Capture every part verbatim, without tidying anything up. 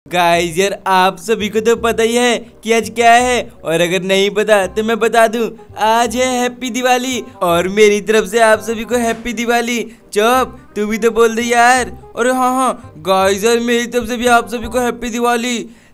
Guys यार आप सभी को तो पता ही है कि आज क्या है, और अगर नहीं पता तो मैं बता दूं, आज है हैप्पी दिवाली। और मेरी तरफ से आप सभी को हैप्पी दिवाली। चुप, तू भी तो बोल दे यार। और हाँ हाँ गाइस यार मेरी तरफ से भी आप सभी को हैप्पी दिवाली।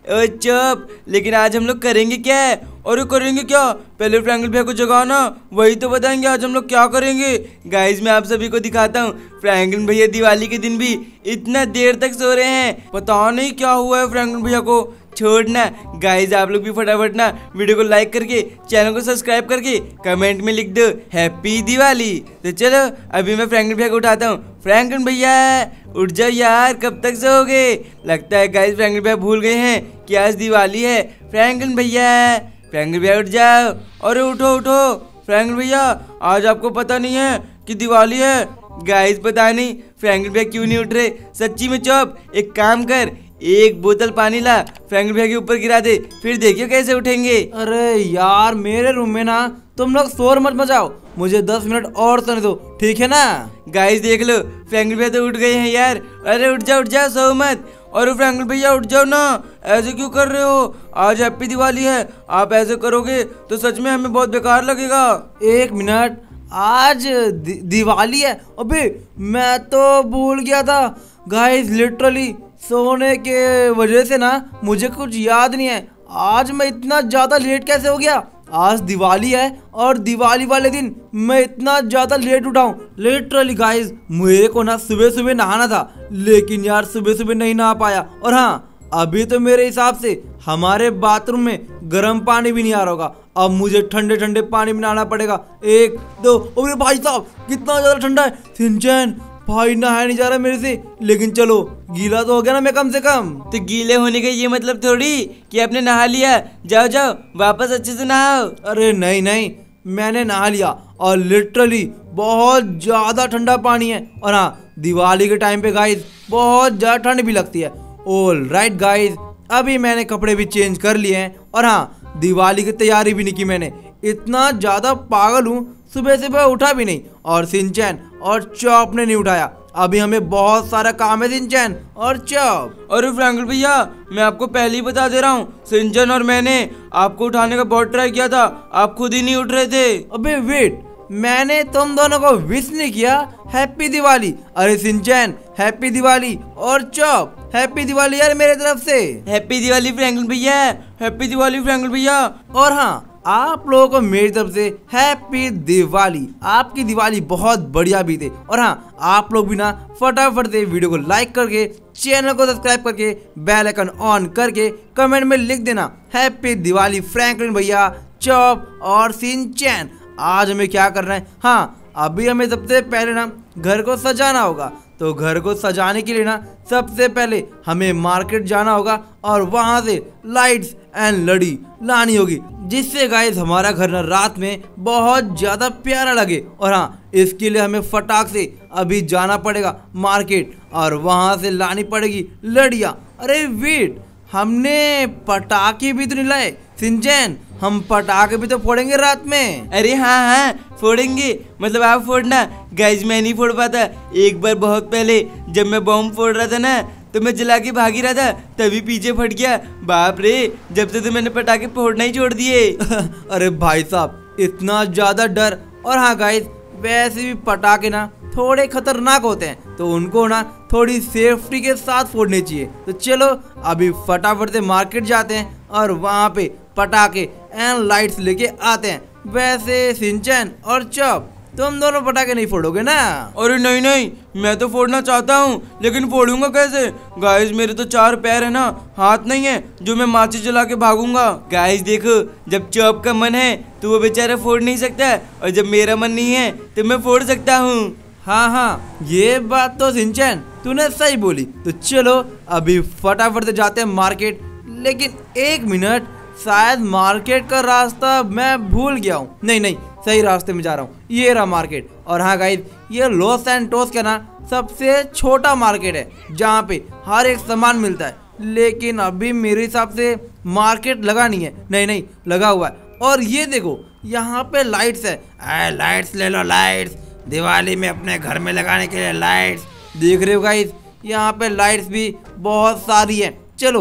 चुप, लेकिन आज हम लोग करेंगे क्या है? और करेंगे क्या? पहले फ्रैंकलिन भैया को जगाना, वही तो बताएंगे आज हम लोग क्या करेंगे। गाइस मैं आप सभी को दिखाता हूँ, फ्रैंकलिन भैया दिवाली के दिन भी इतना देर तक सो रहे हैं, पता नहीं क्या हुआ है फ्रैंकलिन भैया को। छोड़ना गाइस, आप लोग भी फटाफट ना वीडियो को लाइक करके चैनल को सब्सक्राइब करके कमेंट में लिख दो हैप्पी दिवाली। तो चलो अभी मैं फ्रैंकलिन भैया को उठाता हूँ। फ्रैंकलिन भैया उठ जाओ यार, कब तक सोओगे? लगता है गाइस फ्रैंकलिन भैया भूल गए हैं कि आज दिवाली है। फ्रैंकलिन भैया फ्रैंकलिन भैया उठ जाओ, और उठो उठो। फ्रैंकलिन भैया आज आपको पता नहीं है कि दिवाली है? गाइस पता नहीं फ्रैंकलिन भैया क्यों नहीं उठ रहे सच्ची में। चुप, एक काम कर, एक बोतल पानी ला, फ्रैंकलिन भैया के ऊपर गिरा दे, फिर देखियो कैसे उठेंगे। अरे यार मेरे रूम में ना तुम लोग शोर मत मचाओ, मुझे दस मिनट और सोने दो, ठीक है ना? गाइस देख लो फ्रैंकलिन भैया तो उठ गए हैं यार। अरे उठ जाओ उठ जाओ, सो मत। और फ्रैंकलिन भैया उठ जाओ ना, ऐसे क्यों कर रहे हो? आज हैप्पी दिवाली है, आप ऐसे करोगे तो सच में हमें बहुत बेकार लगेगा। एक मिनट, आज दि, दिवाली है? अबे मैं तो भूल गया था गाइस, लिटरली सोने के वजह से ना मुझे कुछ याद नहीं है आज मैं इतना ज़्यादा लेट कैसे हो गया। आज दिवाली है और दिवाली वाले दिन मैं इतना ज़्यादा लेट उठा हूँ। लिटरली गाइस मेरे को ना सुबह सुबह नहाना था, लेकिन यार सुबह सुबह नहीं नहा पाया। और हाँ, अभी तो मेरे हिसाब से हमारे बाथरूम में गर्म पानी भी नहीं आ रहा होगा, अब मुझे ठंडे ठंडे पानी में नहाना पड़ेगा। एक दो, अरे भाई साहब कितना ज़्यादा ठंडा है। सिंचन भाई नहाया नहीं जा रहा मेरे से, लेकिन चलो गीला तो हो गया ना मैं कम से कम। तो गीले होने का ये मतलब थोड़ी कि आपने नहा लिया। जाओ जाओ वापस अच्छे से नहाओ। अरे नहीं नहीं, मैंने नहा लिया और लिटरली बहुत ज़्यादा ठंडा पानी है। और हाँ, दिवाली के टाइम पे गाइस बहुत ज़्यादा ठंड भी लगती है। ऑल राइट गाइस, अभी मैंने कपड़े भी चेंज कर लिए हैं और हाँ दिवाली की तैयारी भी नहीं की मैंने। इतना ज़्यादा पागल हूँ, सुबह सुबह उठा भी नहीं, और सिंचन और चॉप ने नहीं उठाया। अभी हमें बहुत सारा काम है सिंचन और चॉप। अरे फ्रैंकलिन भैया मैं आपको पहले ही बता दे रहा हूँ, सिंचन और मैंने आपको उठाने का बहुत ट्राई किया था, आप खुद ही नहीं उठ रहे थे। अबे वेट, मैंने तुम दोनों को विश नहीं किया हैप्पी दिवाली? अरे सिंचन हैप्पी दिवाली और चॉप हैप्पी दिवाली यार मेरे तरफ से। हैप्पी दिवाली फ्रैंकलिन भैया, हैप्पी दिवाली फ्रैंकलिन भैया। और हाँ, आप लोगों को मेरी तरफ से हैप्पी दिवाली। आपकी दिवाली बहुत बढ़िया बीते। और हाँ, आप लोग भी ना फटाफट से वीडियो को लाइक करके चैनल को सब्सक्राइब करके बेल आइकन ऑन करके कमेंट में लिख देना हैप्पी दिवाली फ्रैंकलिन भैया, चॉप और सिंचन। आज हमें क्या करना है? हाँ, अभी हमें सबसे पहले ना घर को सजाना होगा। तो घर को सजाने के लिए ना सबसे पहले हमें मार्केट जाना होगा और वहाँ से लाइट्स एंड लड़ी लानी होगी, जिससे गाइस हमारा घर ना रात में बहुत ज़्यादा प्यारा लगे। और हाँ, इसके लिए हमें फटाक से अभी जाना पड़ेगा मार्केट और वहाँ से लानी पड़ेगी लड़ियाँ। अरे वेट, हमने पटाखे भी तो नहीं लाए सिंचन, हम पटाखे भी तो फोड़ेंगे रात में। अरे हाँ हाँ फोड़ेंगे, मतलब आप फोड़ना। गाइस मैं नहीं फोड़ पाता, एक बार बहुत पहले जब मैं बम फोड़ रहा था ना तो मैं जला के भाग ही रहा था, तभी पीछे फट गया। बाप रे, जब से तो मैंने पटाखे फोड़ना ही छोड़ दिए। अरे भाई साहब इतना ज़्यादा डर। और हाँ गाइस, वैसे भी पटाखे ना थोड़े खतरनाक होते हैं, तो उनको ना थोड़ी सेफ्टी के साथ फोड़ने चाहिए। तो चलो अभी फटाफट से मार्केट जाते हैं और वहाँ पे पटाखे एंड लाइट्स लेके आते हैं। वैसे सिंचन और चॉप तुम दोनों पटाखे नहीं फोड़ोगे ना? अरे नहीं नहीं, मैं तो फोड़ना चाहता हूँ, लेकिन फोड़ूंगा कैसे? गाइस मेरे तो चार पैर है ना, हाथ नहीं है जो मैं माचिस जला के भागूंगा। गाइस देखो, जब चॉप का मन है तो वो बेचारा फोड़ नहीं सकता, और जब मेरा मन नहीं है तो मैं फोड़ सकता हूँ। हाँ हाँ, ये बात तो सिंचन तूने सही बोली। तो चलो अभी फटाफट से जाते हैं मार्केट। लेकिन एक मिनट, शायद मार्केट का रास्ता मैं भूल गया हूँ। नहीं नहीं, सही रास्ते में जा रहा हूँ, ये रहा मार्केट। और हाँ गाइस, ये लॉस सैंटोस का ना सबसे छोटा मार्केट है जहाँ पे हर एक सामान मिलता है। लेकिन अभी मेरे हिसाब से मार्केट लगा नहीं है। नहीं नहीं, लगा हुआ है। और ये देखो यहाँ पे लाइट्स है। आ, लाइट्स ले लो, लाइट्स दिवाली में अपने घर में लगाने के लिए लाइट्स। देख रहे हो गाइस, यहाँ पे लाइट्स भी बहुत सारी हैं। चलो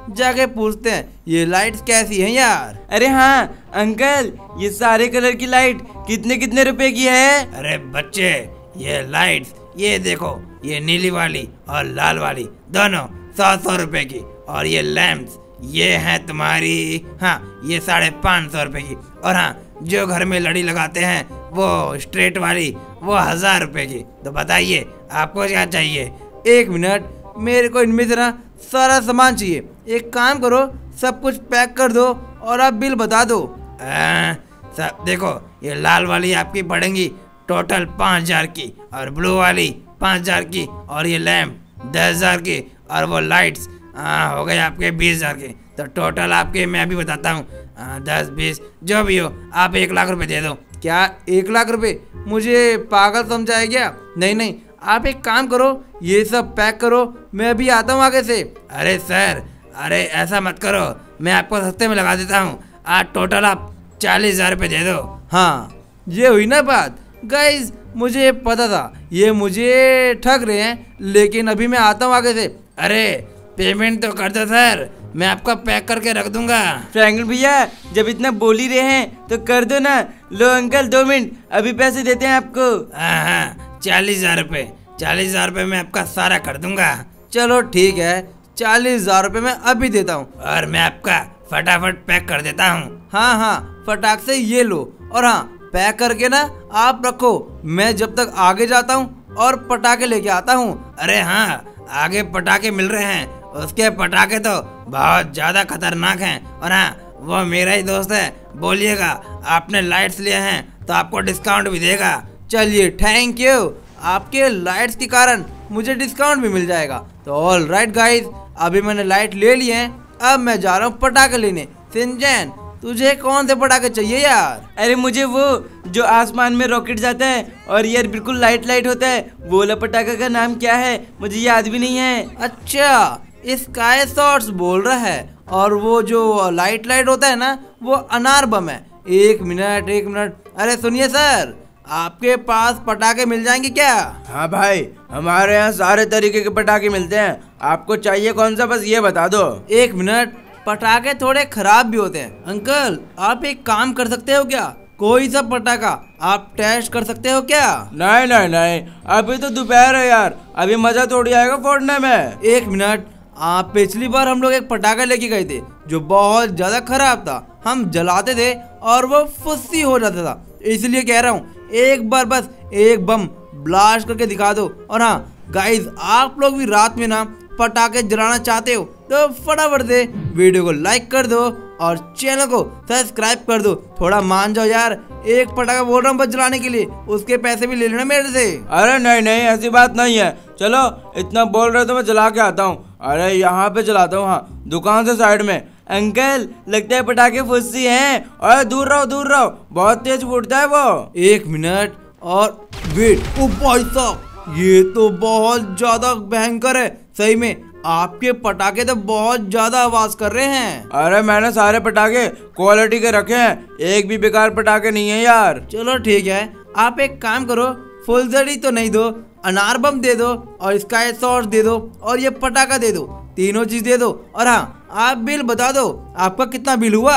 जाके पूछते हैं ये लाइट्स कैसी हैं यार। अरे हाँ अंकल, ये सारे कलर की लाइट कितने कितने रुपए की है? अरे बच्चे, ये लाइट्स ये देखो, ये नीली वाली और लाल वाली दोनों सौ सौ रुपए की, और ये लैंप्स ये है तुम्हारी, हाँ ये साढ़े पाँच सौ रुपए की, और हाँ जो घर में लड़ी लगाते हैं वो स्ट्रेट वाली वो हजार रुपए की। तो बताइए आपको क्या चाहिए? एक मिनट, मेरे को इनमें से ना सारा सामान चाहिए। एक काम करो, सब कुछ पैक कर दो और आप बिल बता दो। आ, सब देखो, ये लाल वाली आपकी पड़ेंगी टोटल पाँच हजार की, और ब्लू वाली पाँच हजार की, और ये लैम्प दस हजार की, और वो लाइट्स आ, हो गए आपके बीस हजार के। तो टोटल आपके मैं भी बताता हूँ, दस बीस जो भी हो, आप एक लाख रुपए दे दो। क्या एक लाख रुपए? मुझे पागल समझाया क्या? नहीं नहीं, आप एक काम करो, ये सब पैक करो, मैं अभी आता हूँ आगे से। अरे सर, अरे ऐसा मत करो, मैं आपको सस्ते में लगा देता हूँ। आज टोटल आप चालीस हजार रुपये दे दो। हाँ ये हुई ना बात। गाइज मुझे पता था ये मुझे ठग रहे हैं, लेकिन अभी मैं आता हूँ आगे से। अरे पेमेंट तो कर दो सर, मैं आपका पैक करके रख दूंगा। फ्रैंकलिन भैया जब इतना बोल ही रहे हैं तो कर दो ना। लो अंकल दो मिनट, अभी पैसे देते हैं आपको। हाँ हाँ, चालीस हजार रुपये चालीस हजार रुपये मैं आपका सारा कर दूंगा। चलो ठीक है, चालीस हजार रुपये मैं अभी देता हूँ, और मैं आपका फटाफट पैक कर देता हूँ। हाँ हाँ फटाक से ये लो, और हाँ पैक करके ना आप रखो, मैं जब तक आगे जाता हूँ और पटाखे लेके आता हूँ। अरे हाँ, आगे पटाखे मिल रहे हैं, उसके पटाखे तो बहुत ज्यादा खतरनाक हैं, और हाँ वो मेरा ही दोस्त है, बोलिएगा आपने लाइट्स लिए हैं तो आपको डिस्काउंट भी देगा। चलिए थैंक यू, आपके लाइट्स के कारण मुझे डिस्काउंट भी मिल जाएगा। तो ऑल राइट गाइज, अभी मैंने लाइट ले लिए हैं, अब मैं जा रहा हूँ पटाखे लेने। सिंचैन तुझे कौन से पटाखे चाहिए यार? अरे मुझे वो जो आसमान में रॉकेट जाता है और यार बिल्कुल लाइट लाइट होता है, वो वाला पटाखा का नाम क्या है मुझे याद भी नहीं है। अच्छा स्काई शॉट्स बोल रहा है, और वो जो लाइट लाइट होता है ना वो अनार बम है। एक मिनट एक मिनट, अरे सुनिए सर, आपके पास पटाखे मिल जाएंगे क्या? हाँ भाई, हमारे यहाँ सारे तरीके के पटाखे मिलते हैं, आपको चाहिए कौन सा बस ये बता दो। एक मिनट, पटाखे थोड़े खराब भी होते हैं। अंकल आप एक काम कर सकते हो क्या, कोई सा पटाखा आप टेस्ट कर सकते हो क्या? नहीं नहीं नहीं, अभी तो दोपहर है यार, अभी मजा थोड़ी आएगा फोड़ने में। एक मिनट, आप पिछली बार हम लोग एक पटाखा लेके गए थे जो बहुत ज्यादा खराब था, हम जलाते थे और वो फुस्सी हो जाता था, इसलिए कह रहा हूँ एक बार बस एक बम ब्लास्ट करके दिखा दो। और हाँ गाइज, आप लोग भी रात में ना पटाखे जलाना चाहते हो तो फटाफट से वीडियो को लाइक कर दो और चैनल को सब्सक्राइब कर दो। थोड़ा मान जाओ यार, एक पटाखा बोल रहा हूँ बस जलाने के लिए, उसके पैसे भी ले लेना मेरे से। अरे नहीं नहीं, ऐसी बात नहीं है, चलो इतना बोल रहे तो मैं जला के आता हूँ। अरे यहाँ पे जलाता हूँ, हाँ दुकान से साइड में। अंकल लगता है पटाखे फुस्सी हैं, और दूर रहो दूर रहो, बहुत तेज फूटता है वो। एक मिनट और वेट, ओ भाई साहब ये तो बहुत ज्यादा भयंकर है, सही में आपके पटाखे तो बहुत ज्यादा आवाज कर रहे हैं। अरे मैंने सारे पटाखे क्वालिटी के रखे हैं, एक भी बेकार पटाखे नहीं है यार। चलो ठीक है, आप एक काम करो, फुलझड़ी तो नहीं दो, अनार बम दे दो और स्काई शॉट दे दो और ये पटाखा दे दो, तीनों चीज दे दो। और हाँ आप बिल बता दो, आपका कितना बिल हुआ?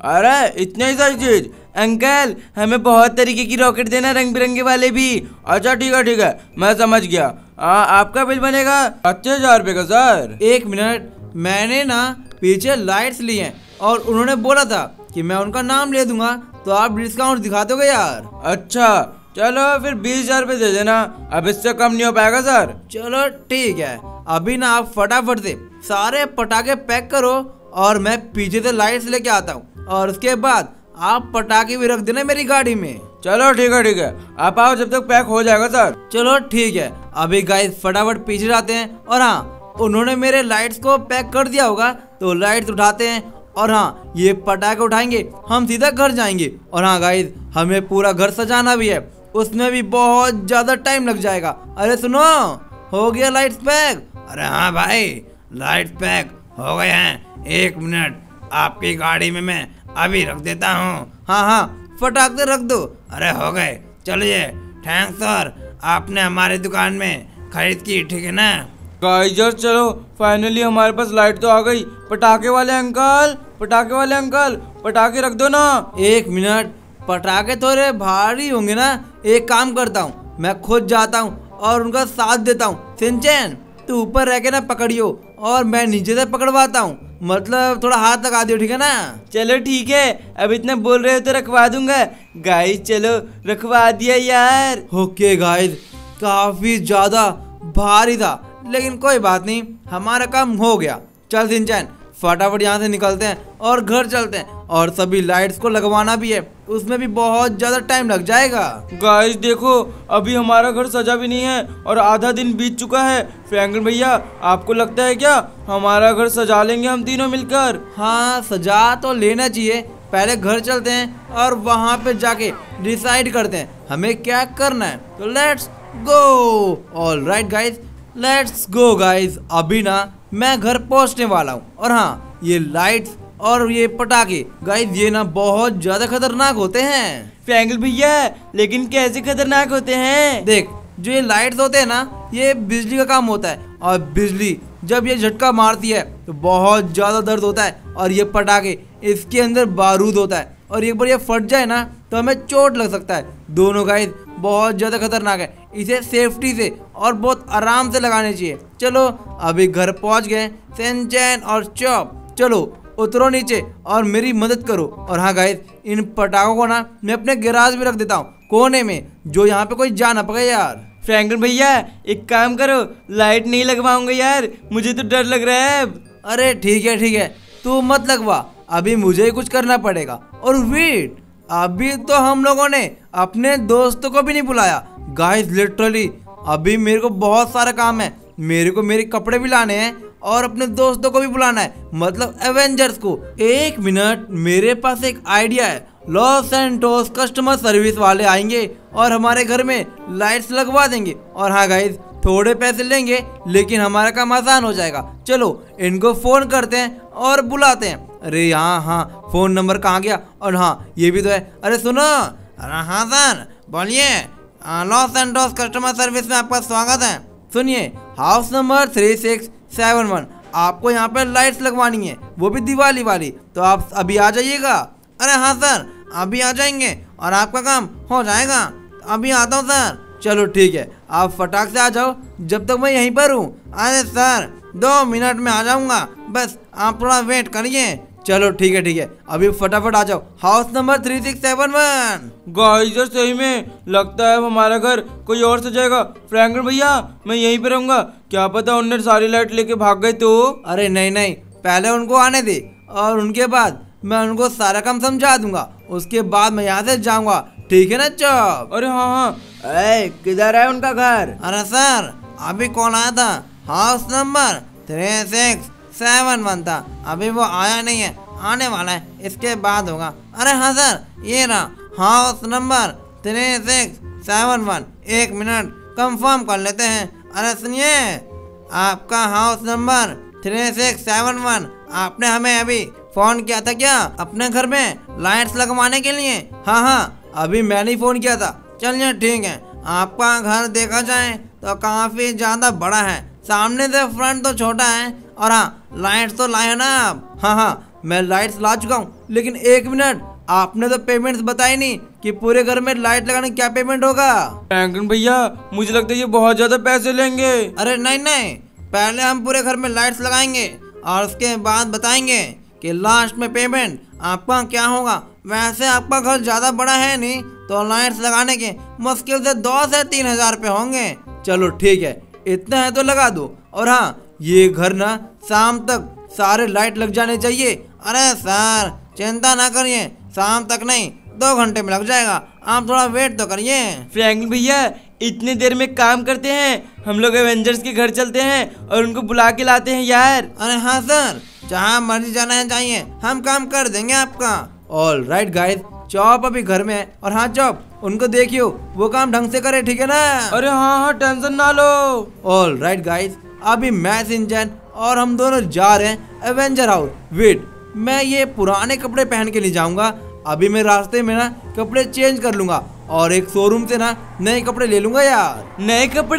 अरे इतने ही सारी चीज। अंकल हमें बहुत तरीके की रॉकेट देना, रंग बिरंगे वाले भी। अच्छा ठीक है ठीक है, मैं समझ गया। आ, आपका बिल बनेगा पच्चीस हजार रुपये का सर। एक मिनट, मैंने ना पीछे लाइट्स ली हैं और उन्होंने बोला था कि मैं उनका नाम ले दूंगा, तो आप डिस्काउंट दिखा दोगे यार? अच्छा चलो फिर बीस हजार रुपये दे देना, अब इससे कम नहीं हो पाएगा सर। चलो ठीक है, अभी ना आप फटाफट से सारे पटाखे पैक करो और मैं पीछे से लाइट्स लेके आता हूँ, और उसके बाद आप पटाखे भी रख देना मेरी गाड़ी में। चलो ठीक है ठीक है, आप आओ जब तक पैक हो जाएगा सर। चलो ठीक है, अभी गाइस फटाफट पीछे जाते हैं। और हाँ उन्होंने मेरे लाइट्स को पैक कर दिया होगा, तो लाइट्स उठाते हैं और हाँ ये पटाखे उठाएंगे, हम सीधा घर जाएंगे। और हाँ गाइस, हमें पूरा घर सजाना भी है, उसमें भी बहुत ज्यादा टाइम लग जाएगा। अरे सुनो, हो गया लाइट्स पैक? अरे हाँ भाई, लाइट पैक हो गए हैं, एक मिनट आपकी गाड़ी में मैं अभी रख देता हूँ। हाँ हाँ फटाक से रख दो। अरे हो गए, चलिए। थैंक्स सर, आपने हमारी दुकान में खरीद की, ठीक है ना? गाइस यार चलो, फाइनली हमारे पास लाइट तो आ गई। पटाखे वाले अंकल, पटाखे वाले अंकल, पटाखे रख दो ना। एक मिनट, पटाखे थोड़े भारी होंगे ना, एक काम करता हूँ, मैं खुद जाता हूँ और उनका साथ देता हूँ। सिंचन तू ऊपर रह के ना पकड़ियो और मैं नीचे से पकड़वाता हूँ, मतलब थोड़ा हाथ लगा दियो, ठीक है ना? चलो ठीक है, अब इतना बोल रहे हो तो रखवा दूंगा। गाइस चलो रखवा दिया यार। ओके गाइस, काफी ज्यादा भारी था, लेकिन कोई बात नहीं, हमारा काम हो गया। चल सिंचन फटाफट यहाँ से निकलते हैं और घर चलते हैं, और सभी लाइट्स को लगवाना भी है, उसमें भी बहुत ज्यादा टाइम लग जाएगा। गाइस देखो, अभी हमारा घर सजा भी नहीं है और आधा दिन बीत चुका है। फ्रैंकलिन भैया आपको लगता है क्या हमारा घर सजा लेंगे हम तीनों मिलकर? हाँ सजा तो लेना चाहिए, पहले घर चलते हैं और वहाँ पे जाके डिसाइड करते हैं हमें क्या करना है। तो let's go. All right guys, let's go guys. अभी ना मैं घर पहुंचने वाला हूँ, और हाँ ये लाइट्स और ये पटाखे गाइज ये ना बहुत ज्यादा खतरनाक होते हैं। फ्रैंकलिन भैया लेकिन कैसे खतरनाक होते हैं? देख, जो ये लाइट्स होते हैं ना, ये बिजली का काम होता है, और बिजली जब ये झटका मारती है तो बहुत ज्यादा दर्द होता है। और ये पटाखे, इसके अंदर बारूद होता है, और एक बार ये फट जाए ना तो हमें चोट लग सकता है। दोनों गाइस बहुत ज़्यादा खतरनाक है, इसे सेफ्टी से और बहुत आराम से लगाने चाहिए। चलो अभी घर पहुंच गए। सिंचन और चॉप चलो उतरो नीचे और मेरी मदद करो। और हाँ गाइस, इन पटाखों को ना मैं अपने गैराज में रख देता हूँ, कोने में, जो यहाँ पे कोई जा ना पाए यार। फ्रैंकलिन भैया एक काम करो, लाइट नहीं लगवाऊंगा यार, मुझे तो डर लग रहा है अब। अरे ठीक है ठीक है, तू मत लगवा, अभी मुझे ही कुछ करना पड़ेगा। और वेट, अभी तो हम लोगों ने अपने दोस्तों को भी नहीं बुलाया गाइस। लिटरली अभी मेरे को बहुत सारा काम है, मेरे को मेरे कपड़े भी लाने हैं और अपने दोस्तों को भी बुलाना है, मतलब एवेंजर्स को। एक मिनट, मेरे पास एक आइडिया है। लॉस सैंटोस कस्टमर सर्विस वाले आएंगे और हमारे घर में लाइट्स लगवा देंगे। और हाँ गाइस, थोड़े पैसे लेंगे लेकिन हमारा काम आसान हो जाएगा। चलो इनको फोन करते हैं और बुलाते हैं। अरे हाँ हाँ, फोन नंबर कहाँ गया? और हाँ ये भी तो है। अरे सुनो। अरे हाँ सर बोलिए, लॉस सैंटोस कस्टमर सर्विस में आपका स्वागत है। सुनिए, house number three six seven one, आपको यहाँ पे लाइट्स लगवानी है, वो भी दिवाली वाली, तो आप अभी आ जाइएगा। अरे हाँ सर, अभी आ जाएंगे और आपका काम हो जाएगा। अभी आता हूँ सर। चलो ठीक है, आप फटाक से आ जाओ, जब तक मैं यहीं पर हूँ। अरे सर दो मिनट में आ जाऊँगा, बस आप थोड़ा वेट करिए। चलो ठीक है ठीक है, अभी फटाफट आ जाओ। House number three six seven one. Guys यार सही में लगता है हमारा घर कोई और सजाएगा। फ्रैंकलिन भैया मैं यहीं पे रहूंगा, क्या पता उन्होंने सारी लाइट लेके भाग गए तो। अरे नहीं नहीं, पहले उनको आने दे और उनके बाद मैं उनको सारा काम समझा दूंगा, उसके बाद मैं यहाँ से जाऊंगा, ठीक है ना चॉप? अरे हाँ हाँ, ए, किधर है उनका घर? अरे सर अभी कौन आया था? House number three six seven one था, अभी वो आया नहीं है, आने वाला है, इसके बाद होगा। अरे हाँ सर, ये रहा house number three six seven one. एक मिनट कंफर्म कर लेते हैं। अरे सुनिए, आपका house number three six seven one, आपने हमें अभी फोन किया था क्या अपने घर में लाइट्स लगवाने के लिए? हाँ हाँ, अभी मैंने ही फोन किया था। चलिए ठीक है, आपका घर देखा जाए तो काफी ज्यादा बड़ा है, सामने से फ्रंट तो छोटा है, और हाँ लाइट्स तो लाए ना आप? हाँ हाँ, मैं लाइट्स ला चुका हूँ, लेकिन एक मिनट, आपने तो पेमेंट्स बताई नहीं कि पूरे घर में लाइट लगाने क्या पेमेंट होगा? फ्रैंकलिन भैया मुझे लगता है ये बहुत ज्यादा पैसे लेंगे। अरे नहीं नहीं, पहले हम पूरे घर में लाइट्स लगाएंगे और उसके बाद बताएंगे कि लास्ट में पेमेंट आपका क्या होगा। वैसे आपका घर ज्यादा बड़ा है नहीं, तो लाइट्स लगाने के मुश्किल से दो से तीन हजार रुपये होंगे। चलो ठीक है, इतना है तो लगा दो। और हाँ, ये घर ना शाम तक सारे लाइट लग जाने चाहिए। अरे सर चिंता ना करिए, शाम तक नहीं दो घंटे में लग जाएगा, आप थोड़ा वेट तो करिए। फ्रैंकलिन भैया इतने देर में काम करते हैं, हम लोग एवेंजर्स के घर चलते हैं और उनको बुला के लाते हैं यार। अरे हाँ सर, जहाँ मर्जी जाना है जाइए, हम काम कर देंगे आपका। ऑल राइट गाइस, चॉप अभी घर में है, और हाँ चॉप उनको देखियो वो काम ढंग से करे, ठीक है ना? अरे हाँ हाँ, टेंशन ना लो। ऑल राइट गाइस, अभी मैं सिंचन और हम दोनों जा रहे हैं एवेंजर हाउस। वेट, मैं ये पुराने कपड़े पहन के नहीं जाऊंगा, अभी मैं रास्ते में ना कपड़े चेंज कर लूंगा और एक शोरूम से ना नए कपड़े ले लूंगा यार। नए कपड़े?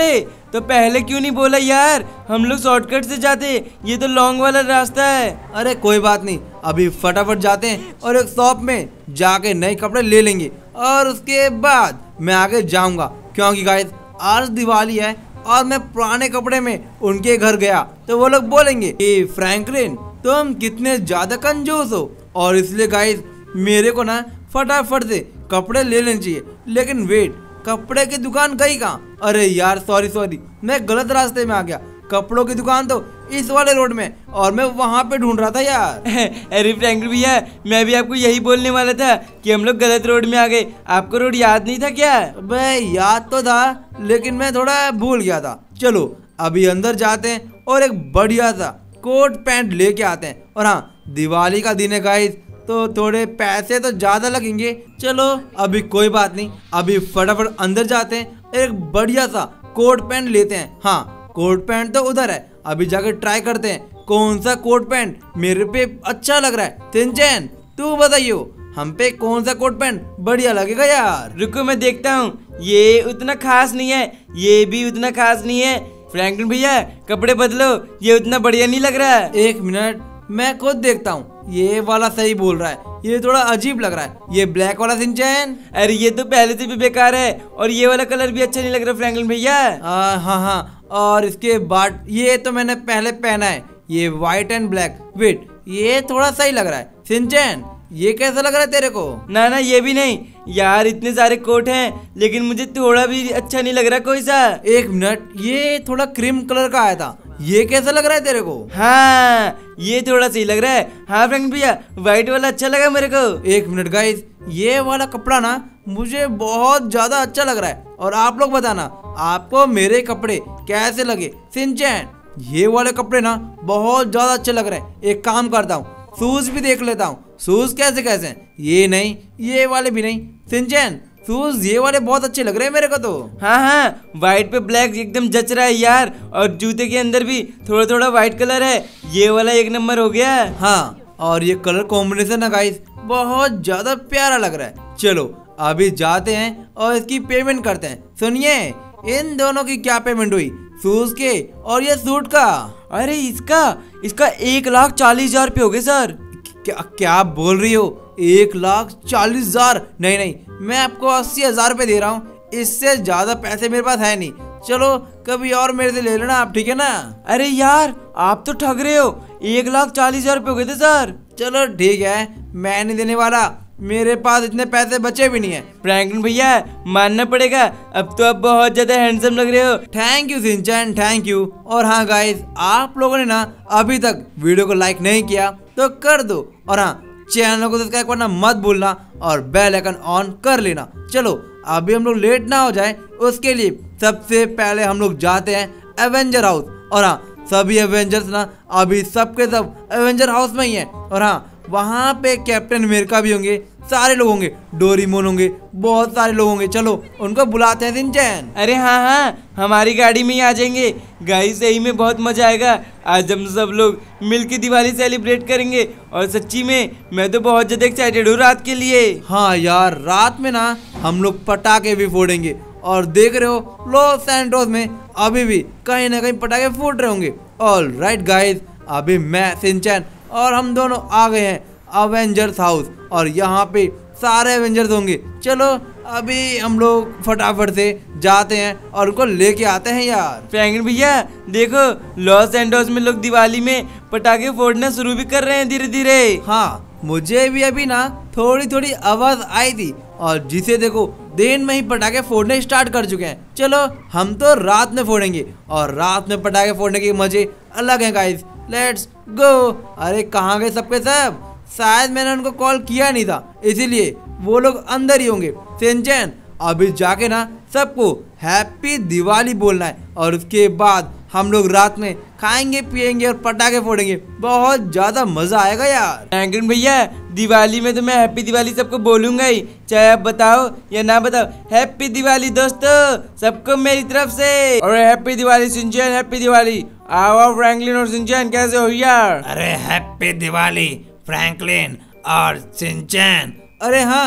तो पहले क्यों नहीं बोला यार? हम लोग शॉर्टकट से जाते, ये तो लॉन्ग वाला रास्ता है। अरे कोई बात नहीं, अभी फटाफट जाते हैं और एक शॉप में जाके नए कपड़े ले लेंगे और उसके बाद मैं आगे जाऊंगा, क्योंकि गाइस आज दिवाली है और मैं पुराने कपड़े में उनके घर गया तो वो लोग बोलेंगे कि फ्रैंकलिन तुम कितने ज्यादा कंजूस हो, और इसलिए गाइस मेरे को ना फटाफट से कपड़े ले लेने चाहिए। लेकिन वेट, कपड़े की दुकान गई कहाँ? अरे यार सॉरी सॉरी मैं गलत रास्ते में आ गया। कपड़ों की दुकान तो इस वाले रोड में और मैं वहाँ पे ढूंढ रहा था यार। अरे फ्रैंकलिन भैया, मैं भी आपको यही बोलने वाला था कि हम लोग गलत रोड में आ गए। आपको रोड याद नहीं था क्या? बे याद तो था, लेकिन मैं थोड़ा भूल गया था। चलो अभी अंदर जाते हैं और एक बढ़िया सा कोट पैंट लेके आते हैं। और हाँ, दिवाली का दिन है गाइस, तो थोड़े पैसे तो ज्यादा लगेंगे। चलो अभी कोई बात नहीं, अभी फटाफट अंदर जाते हैं, एक बढ़िया सा कोट पैंट लेते हैं। हाँ, कोट पैंट तो उधर है, अभी जाकर ट्राई करते हैं कौन सा कोट पैंट मेरे पे अच्छा लग रहा है। सिंचैन तू बताइयो, हम पे कौन सा कोट पैंट बढ़िया लगेगा यार? रुको मैं देखता हूँ। ये उतना खास नहीं है, ये भी उतना खास नहीं है। फ्रैंकलिन भैया कपड़े बदलो, ये उतना बढ़िया नहीं लग रहा है। एक मिनट मैं खुद देखता हूँ, ये वाला सही बोल रहा है, ये थोड़ा अजीब लग रहा है, ये ब्लैक वाला सिंचैन। अरे ये तो पहले से भी बेकार है, और ये वाला कलर भी अच्छा नहीं लग रहा फ्रैंकलिन भैया। हाँ हाँ, और इसके बाद ये तो मैंने पहले पहना है, ये व्हाइट एंड ब्लैक। वेट, ये थोड़ा सही लग रहा है। सिंचैन ये कैसा लग रहा है तेरे को? ना ना ये भी नहीं यार, इतने सारे कोट हैं लेकिन मुझे थोड़ा भी अच्छा नहीं लग रहा कोई सा। एक मिनट, ये थोड़ा क्रीम कलर का आया था, ये कैसा लग रहा है तेरे को? हाँ ये थोड़ा सही लग रहा है। हाँ फ्रैंकलिन भैया, व्हाइट वाला अच्छा लगा मेरे को। एक मिनट गाइस, ये वाला कपड़ा ना मुझे बहुत ज्यादा अच्छा लग रहा है, और आप लोग बताना आपको मेरे कपड़े कैसे लगे। सिंचैन ये वाले कपड़े ना बहुत ज्यादा अच्छे लग रहे हैं। एक काम करता हूँ, शूज भी देख लेता हूँ, शूज कैसे कैसे हैं। ये नहीं, ये वाले भी नहीं। सिंचैन शूज ये वाले बहुत अच्छे लग रहे हैं मेरे को तो। हाँ हाँ, व्हाइट पे ब्लैक एकदम जच रहा है यार, और जूते के अंदर भी थोड़ा थोड़ा व्हाइट कलर है, ये वाला एक नंबर हो गया। हाँ, और ये कलर कॉम्बिनेशन ना गाइस बहुत ज्यादा प्यारा लग रहा है। चलो अभी जाते हैं और इसकी पेमेंट करते हैं। सुनिए, इन दोनों की क्या पेमेंट हुई, शूज के और ये सूट का? अरे इसका इसका एक लाख चालीस हजार रुपये हो गए सर। क्या क्या बोल रही हो? एक लाख चालीस हजार? नहीं नहीं, मैं आपको अस्सी हजार रुपये दे रहा हूँ, इससे ज्यादा पैसे मेरे पास है नहीं। चलो कभी और मेरे से ले लेना आप, ठीक है ना? अरे यार आप तो ठग रहे हो, एक लाख चालीस हजार रुपये हो गए थे सर। चलो ठीक है, मैं नहीं देने वाला, मेरे पास इतने पैसे बचे भी नहीं है। फ्रैंकलिन भैया मानना पड़ेगा, अब तो आप बहुत ज्यादा हैंडसम लग रहे हो। Thank you Shinchan, thank you. और हाँ गाइस, आप लोगों ने ना अभी तक वीडियो को लाइक नहीं किया तो कर दो, और हाँ चैनल को सब्सक्राइब करना मत भूलना और बेल आइकन ऑन कर लेना। चलो अभी हम लोग लेट ना हो जाए, उसके लिए सबसे पहले हम लोग जाते हैं एवेंजर हाउस। और हाँ, सभी एवेंजर्स ना अभी सबके सब एवेंजर हाउस में ही है। और हाँ, वहाँ पे कैप्टन अमेरिका भी होंगे, सारे लोग होंगे, डोरेमोन होंगे, बहुत सारे लोग होंगे। चलो उनको बुलाते हैं सिंचैन। अरे हाँ हाँ, हमारी गाड़ी में ही आ जाएंगे। गाइस सही में बहुत मजा आएगा, आज हम सब लोग मिलके दिवाली सेलिब्रेट करेंगे, और सच्ची में मैं तो बहुत ज्यादा एक्साइटेड हूँ रात के लिए। हाँ यार, रात में ना हम लोग पटाखे भी फोड़ेंगे, और देख रहे हो लॉस सैंटोस में अभी भी कहीं ना कहीं पटाखे फूट रहे होंगे। ऑल राइट गाइस, अभी मैं सिंचैन और हम दोनों आ गए हैं अवेंजर्स हाउस, और यहाँ पे सारे एवेंजर्स होंगे। चलो अभी हम लोग फटाफट से जाते हैं और उनको लेके आते हैं यार। फ्रैंकलिन भैया देखो, लॉस एंडोस में लोग दिवाली में पटाखे फोड़ना शुरू भी कर रहे हैं धीरे धीरे। हाँ, मुझे भी अभी ना थोड़ी थोड़ी आवाज आई थी, और जिसे देखो दिन में ही पटाखे फोड़ने स्टार्ट कर चुके हैं। चलो हम तो रात में फोड़ेंगे, और रात में पटाखे फोड़ने के मजे अलग हैं गाइस। Let's go. अरे कहाँ गए सबके सब? शायद मैंने उनको कॉल किया नहीं था, इसीलिए वो लोग अंदर ही होंगे। सिंचैन अभी जाके ना सबको हैप्पी दिवाली बोलना है, और उसके बाद हम लोग रात में खाएंगे पिएंगे और पटाखे फोड़ेंगे, बहुत ज्यादा मजा आएगा यार। फ्रैंकलिन भैया दिवाली में तो मैं हैप्पी दिवाली सबको बोलूंगा ही, चाहे आप बताओ या ना बताओ। हैप्पी दिवाली दोस्तों सबको मेरी तरफ से, और happy Diwali Shinchan, happy Diwali. आओ आओ फ्रैंकलिन और सिंचैन, कैसे हो यार? अरे हैप्पी दिवाली फ्रैंकलिन और सिंचैन। अरे हाँ,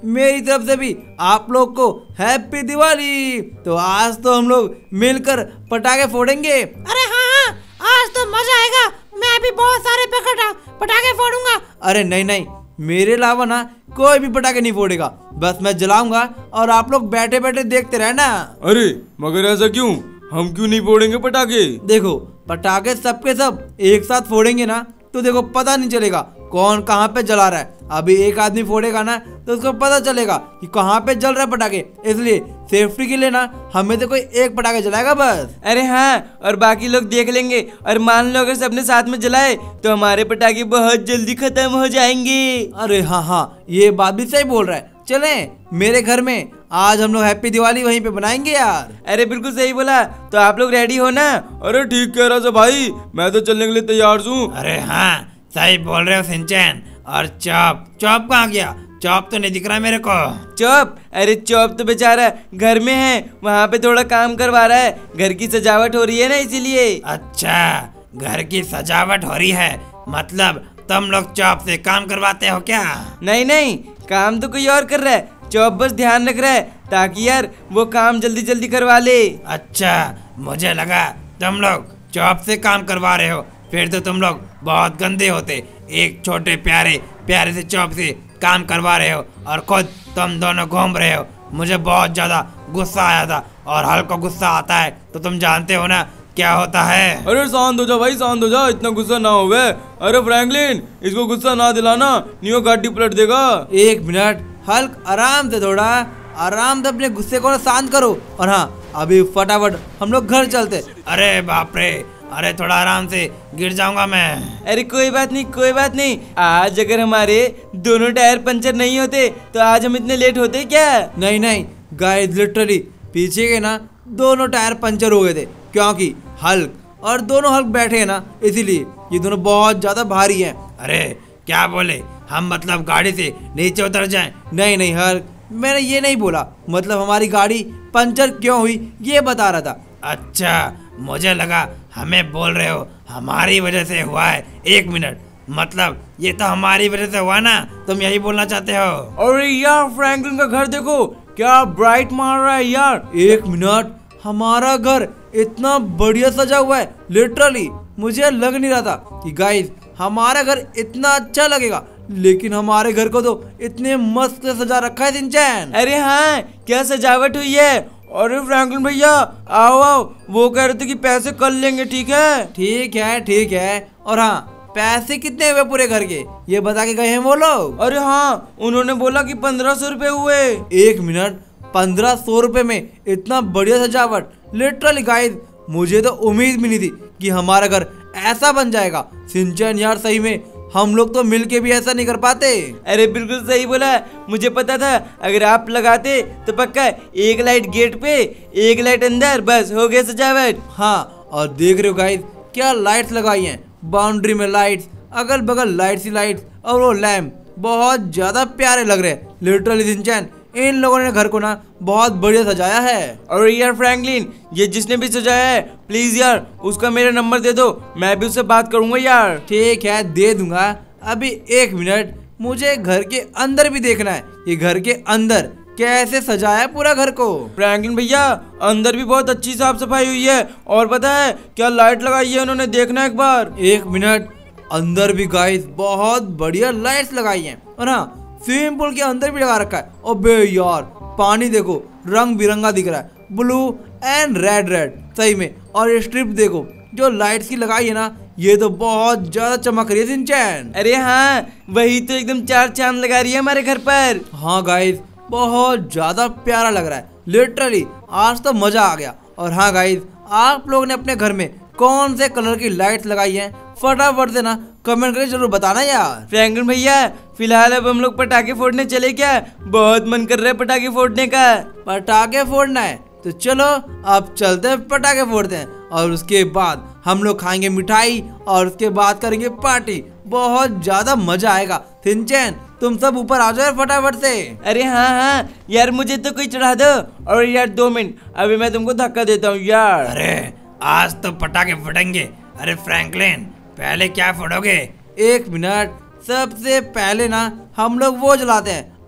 मेरी तरफ से भी आप लोग को हैप्पी दिवाली। तो आज तो हम लोग मिलकर पटाखे फोड़ेंगे। अरे हाँ हाँ, आज तो मजा आएगा। मैं भी बहुत सारे पटाखा पटाखे फोड़ूंगा। अरे नहीं नहीं, मेरे अलावा ना कोई भी पटाखे नहीं फोड़ेगा, बस मैं जलाऊंगा और आप लोग बैठे बैठे देखते रहना। अरे मगर ऐसा क्यों? हम क्यों नहीं फोड़ेंगे पटाखे? देखो पटाखे सबके सब एक साथ फोड़ेंगे ना तो देखो पता नहीं चलेगा कौन कहाँ पे जला रहा है। अभी एक आदमी फोड़ेगा ना तो उसको पता चलेगा कि कहाँ पे जल रहा है पटाखे, इसलिए सेफ्टी के लिए ना हमें तो कोई एक पटाखे जलाएगा बस। अरे हाँ, और बाकी लोग देख लेंगे। और मान लो अगर सबने साथ में जलाए तो हमारे पटाखे बहुत जल्दी खत्म हो जाएंगे। अरे हाँ हाँ, ये बात भी सही बोल रहा है। चले मेरे घर में, आज हम लोग हैप्पी दिवाली वहीं पे बनाएंगे यार। अरे बिल्कुल सही बोला। तो आप लोग रेडी हो ना? अरे ठीक कह रहा था भाई, मैं तो चलने के लिए तैयार हूँ। अरे हाँ सही बोल रहे हो सिंचैन। और चॉप चॉप कहाँ गया? चॉप तो नहीं दिख रहा मेरे को। चॉप? अरे चॉप तो बेचारा घर में है, वहाँ पे थोड़ा काम करवा रहा है। घर की सजावट हो रही है ना इसीलिए। अच्छा, घर की सजावट हो रही है, मतलब तुम लोग चॉप से काम करवाते हो क्या? नहीं नहीं, काम तो कोई और कर रहा है। चॉप बस ध्यान रख रहा है ताकि यार वो काम जल्दी जल्दी करवा ले। अच्छा, मुझे लगा तुम लोग चॉप से काम करवा रहे हो, फिर तो तुम लोग बहुत गंदे होते। एक छोटे प्यारे प्यारे से चॉप से काम करवा रहे हो और खुद तुम दोनों घूम रहे हो। मुझे बहुत ज्यादा गुस्सा आया था, और हल्का गुस्सा आता है तो तुम जानते हो ना क्या होता है। अरे शांत हो जा भाई, शांत हो जा, इतना गुस्सा ना हो गए। अरे फ्रैंकलिन, इसको गुस्सा ना दिलाना, नहीं वो गाड़ी पलट देगा। एक मिनट हल्क, आराम से, थोड़ा आराम से अपने गुस्से को शांत करो। और हाँ, अभी फटाफट हम लोग घर चलते। अरे बाप रे, अरे थोड़ा आराम से, गिर जाऊंगा मैं। अरे कोई बात नहीं, कोई बात नहीं। आज अगर हमारे दोनों टायर पंचर नहीं होते तो आज हम इतने लेट होते क्या? नहीं नहीं गाइस, लिटरली पीछे के ना दोनों टायर पंचर हो गए थे, क्योंकि हल्क और दोनों हल्क बैठे हैं ना, इसीलिए ये दोनों बहुत ज्यादा भारी हैं। अरे क्या बोले हम, मतलब गाड़ी से नीचे उतर जाएं? नहीं नहीं हल्क, मैंने ये नहीं बोला, मतलब हमारी गाड़ी पंचर क्यों हुई ये बता रहा था। अच्छा, मुझे लगा हमें बोल रहे हो हमारी वजह से हुआ है। एक मिनट, मतलब ये तो हमारी वजह से हुआ ना, तुम यही बोलना चाहते हो? अरे यार फ्रैंकलिन का घर देखो क्या ब्राइट मार रहा है यार। एक मिनट, हमारा घर इतना बढ़िया सजा हुआ है, लिटरली मुझे लग नहीं रहा था कि गाइस हमारा घर इतना अच्छा लगेगा, लेकिन हमारे घर को तो इतने मस्त से सजा रखा है सिंचैन। अरे हाँ, क्या सजावट हुई है। अरे फ्रैंकलिन भैया आओ आओ, वो कह रहे थे कि पैसे कर लेंगे। ठीक है ठीक है ठीक है। और हाँ, पैसे कितने हुए पूरे घर के ये बता के गए हैं वो लोग? अरे हाँ, उन्होंने बोला कि पंद्रह सौ रुपए हुए। एक मिनट, पंद्रह सौ रुपए में इतना बढ़िया सजावट, लिटरली गाइस मुझे तो उम्मीद भी नहीं थी कि हमारा घर ऐसा बन जाएगा। सिंचैन यार सही में हम लोग तो मिलके भी ऐसा नहीं कर पाते। अरे बिल्कुल सही बोला, मुझे पता था अगर आप लगाते तो पक्का एक लाइट गेट पे, एक लाइट अंदर, बस हो गया सजावट। हाँ, और देख रहे हो गाइस क्या लाइट्स लगाई हैं, बाउंड्री में लाइट्स, अगल बगल लाइट्स ही लाइट्स, और वो लैम्प बहुत ज्यादा प्यारे लग रहे हैं। लिटरली सिंचैन इन लोगों ने घर को ना बहुत बढ़िया सजाया है। और यार फ्रैंकलिन, ये जिसने भी सजाया है प्लीज यार उसका मेरा नंबर दे दो, मैं भी उससे बात करूंगा यार। ठीक है, दे दूंगा। अभी एक मिनट, मुझे घर के अंदर भी देखना है, ये घर के अंदर कैसे सजाया है पूरा घर को। फ्रैंकलिन भैया अंदर भी बहुत अच्छी साफ सफाई हुई है, और पता है क्या लाइट लगाई है उन्होंने, देखना एक बार। एक मिनट, अंदर भी गाइस बहुत बढ़िया लाइट्स लगाई हैं, और हाँ स्विमिंग पूल के अंदर भी लगा रखा है। अबे यार पानी देखो रंग बिरंगा दिख रहा है, ब्लू एंड रेड रेड सही में। और ये स्ट्रिप देखो जो लाइट्स की लगाई है ना, ये तो बहुत ज्यादा चमक रही है सिंचैन। अरे हाँ, वही तो एकदम चार चांद लगा रही है हमारे घर पर। हाँ गाइस, बहुत ज्यादा प्यारा लग रहा है, लिटरली आज तो मजा आ गया। और हाँ गाइस, आप लोग ने अपने घर में कौन से कलर की लाइट्स लगाई हैं फटाफट से ना कमेंट करके जरूर बताना यार। फ्रैंकलिन भैया फिलहाल अब हम लोग पटाखे फोड़ने चले क्या? बहुत मन कर रहा है पटाखे फोड़ने का। पटाखे फोड़ना है तो चलो अब चलते हैं, पटाखे फोड़ते हैं, और उसके बाद हम लोग खाएंगे मिठाई, और उसके बाद करेंगे पार्टी। बहुत ज्यादा मजा आएगा। सिंचैन तुम सब ऊपर आ जाओ फटाफट से। अरे हाँ हाँ यार, मुझे तो कोई चढ़ा दो। और यार दो मिनट, अभी मैं तुमको धक्का देता हूँ यार। अरे आज तो पटाखे फटेंगे। अरे फ्रैंकलिन पहले क्या फोड़ोगे? एक मिनट, सबसे पहले ना हम लोग वो जलाते हैं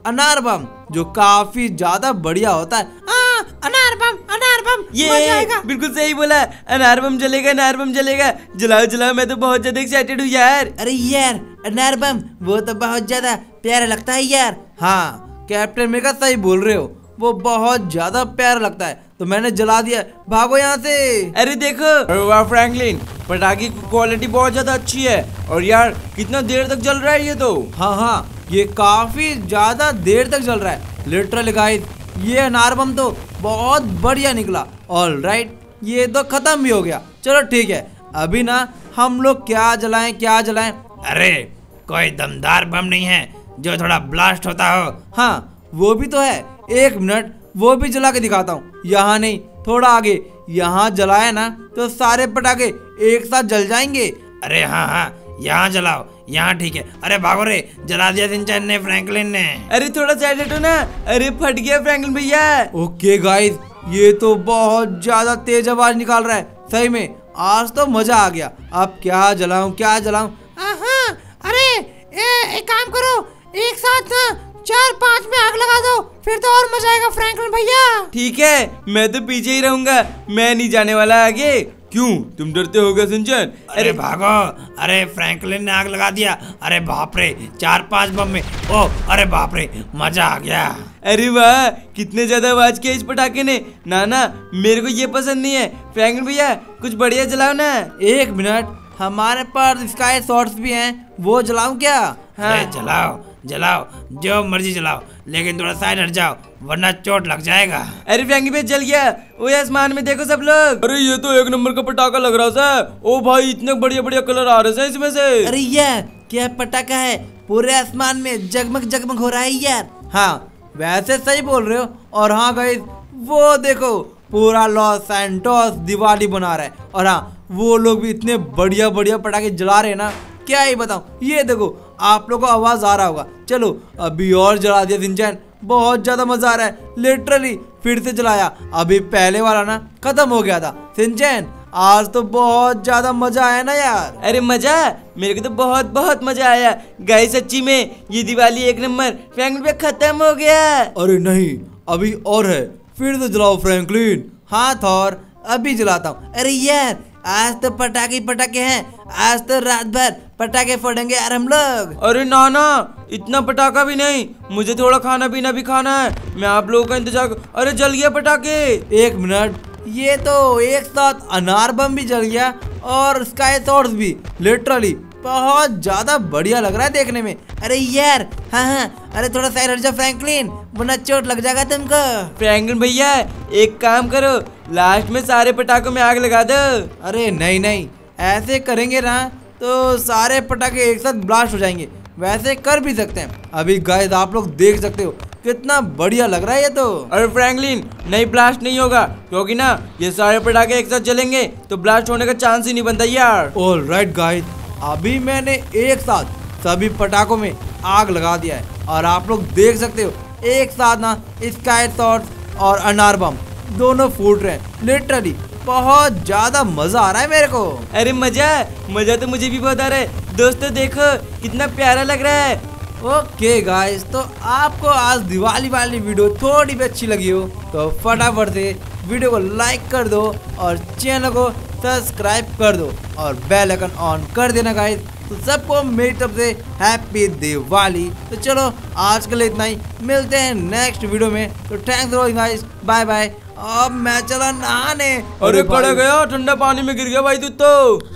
अनार बम, जो काफी ज्यादा बढ़िया होता है। हाँ, अनार बम, अनार बम, मजा ये आएगा। बिल्कुल सही बोला, अनार बम जलेगा, अनार बम जलेगा। जलाओ जलाओ, मैं तो बहुत ज्यादा एक्साइटेड हूँ यार। अरे यार अनार बम वो तो बहुत ज्यादा प्यारा लगता है यार। हाँ कैप्टन अमेरिका सही बोल रहे हो, वो बहुत ज्यादा प्यारा लगता है, तो मैंने जला दिया। भागो यहाँ से। अरे देखो, अरे वाह फ्रैंकलिन, पटाखे की क्वालिटी बहुत ज्यादा अच्छी है। और यार कितना देर तक जल रहा है ये तो। हाँ हाँ ये काफी ज्यादा देर तक चल रहा है लिटरली गाइस। ये अनार बम तो बहुत बढ़िया निकला। ऑल राइट, ये तो खत्म भी हो गया। चलो ठीक है, अभी ना हम लोग क्या जलाएं क्या जलाएं। अरे कोई दमदार बम नहीं है जो थोड़ा ब्लास्ट होता हो? हाँ वो भी तो है, एक मिनट वो भी जला के दिखाता हूँ। यहाँ नहीं, थोड़ा आगे। यहाँ जलाया ना तो सारे पटाखे एक साथ जल जाएंगे। अरे हाँ हाँ, यहाँ जलाओ, यहाँ ठीक है। अरे भागो रे, जला दिया सिंचन ने, फ्रैंकलिन ने। अरे थोड़ा साइड हटो ना। अरे फट गया फ्रैंकलिन भैया। ओके गाइस, ये तो बहुत ज्यादा तेज आवाज निकाल रहा है। सही में आज तो मजा आ गया। अब क्या जलाऊं क्या जलाऊं। हाँ, अरे ए, एक काम करो, एक साथ ना चार पांच में आग लगा दो, फिर तो और मजा आएगा फ्रैंकलिन भैया। ठीक है, मैं तो पीछे ही रहूंगा, मैं नहीं जाने वाला आगे। क्यों, तुम डरते हो क्या सिंचन? अरे भागो। अरे फ्रैंकलिन ने आग लगा दिया। अरे बाप रे, चार पांच बम में। ओ अरे बाप रे, मजा आ गया। अरे वाह, कितने ज्यादा आवाज किया इस पटाखे ने। ना ना, मेरे को ये पसंद नहीं है। फ्रैंकलिन भैया कुछ बढ़िया जलाओ ना। एक मिनट, हमारे पास स्काई शॉट्स भी हैं, वो जलाऊं क्या? अरे जलाओ जलाओ, जो मर्जी जलाओ, लेकिन थोड़ा साइड हट जाओ वरना चोट लग जाएगा। अरे फ्रैंकलिन भैया जल गया। वो आसमान में देखो सब लोग। अरे ये तो एक नंबर का पटाखा लग रहा है। ओ भाई, इतने बढ़िया बढ़िया कलर आ रहे हैं इसमें से। अरे यार क्या पटाखा है, पूरे आसमान में जगमग जगमग हो रहा है यार। हाँ वैसे सही बोल रहे हो। और हाँ गाइस, वो देखो पूरा लॉस सैंटोस दिवाली बना रहा है। और हाँ वो लोग भी इतने बढ़िया बढ़िया पटाखे जला रहे हैं ना, क्या ही बताऊं। ये देखो, आप लोगों को आवाज आ रहा होगा। चलो अभी और जला दिया सिंचन, बहुत ज्यादा मजा आ रहा है। लिटरली फिर से जलाया, अभी पहले वाला ना खत्म हो गया था। सिंचन आज तो बहुत ज्यादा मजा आया ना यार। अरे मजा, मेरे को तो बहुत बहुत मजा आया गाइस। सच्ची में ये दिवाली एक नंबर। फ्रैंकलिन भैया खत्म हो गया। अरे नहीं, अभी और है, फिर से जलाओ फ्रैंकलिन। हाँ थॉर, अभी जलाता हूँ। अरे यार आज तो पटाखे पटाखे हैं, आज तो रात भर पटाखे फोड़ेंगे यार हम लोग। अरे ना ना, इतना पटाखा भी नहीं, मुझे थोड़ा खाना पीना भी खाना है। मैं आप लोगों का इंतजार। अरे जल गया पटाखे। एक मिनट, ये तो एक साथ अनार बम भी जल गया और स्काई शॉट्स भी। लिटरली बहुत ज्यादा बढ़िया लग रहा है देखने में। अरे यार हाँ हाँ, अरे थोड़ा साइड हट जाओ फ्रैंकलिन, वरना चोट लग जाएगा तुमको। फ्रैंकलिन भैया एक काम करो, लास्ट में सारे पटाखों में आग लगा दो। अरे नहीं नहीं, ऐसे करेंगे ना तो सारे पटाखे एक साथ ब्लास्ट हो जाएंगे। वैसे कर भी सकते हैं। अभी गाइस आप लोग देख सकते हो कितना बढ़िया लग रहा है ये तो। अरे फ्रैंकलिन, नहीं ब्लास्ट नहीं होगा, क्योंकि ना ये सारे पटाखे एक साथ जलेंगे तो ब्लास्ट होने का चांस ही नहीं बनता यार। ऑल राइट गाइस, अभी मैंने एक साथ सभी पटाखों में आग लगा दिया है और आप लोग देख सकते हो एक साथ ना स्काई शॉट्स और अनार बम दोनों फूट रहे हैं। लिटरली बहुत ज्यादा मजा आ रहा है मेरे को। अरे मजा मजा तो मुझे भी बहुत आ रहा है। दोस्तों देखो कितना प्यारा लग रहा है। ओके गाइस, तो आपको आज दिवाली वाली वीडियो थोड़ी भी अच्छी लगी हो तो फटाफट से वीडियो को लाइक कर दो और चैनल को सब्सक्राइब कर दो और बेल आइकन ऑन कर देना गाइस। तो सबको मेरी तरफ से हैप्पी दिवाली। तो चलो आज के लिए इतना ही, मिलते हैं नेक्स्ट वीडियो में। तो thanks for watching guys, bye bye. अब मैं चला नहाने। अरे पड़ गया, ठंडा पानी में गिर गया भाई तू तो।